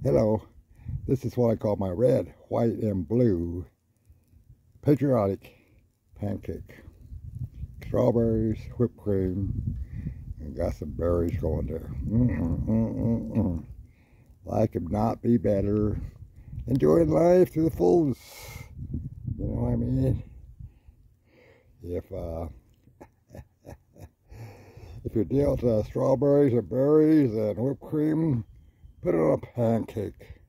Hello, this is what I call my red, white, and blue patriotic pancake. Strawberries, whipped cream, and got some berries going there. Life could not be better. Enjoying life to the fullest. You know what I mean? If you're dealt strawberries or berries and whipped cream, put it on a pancake.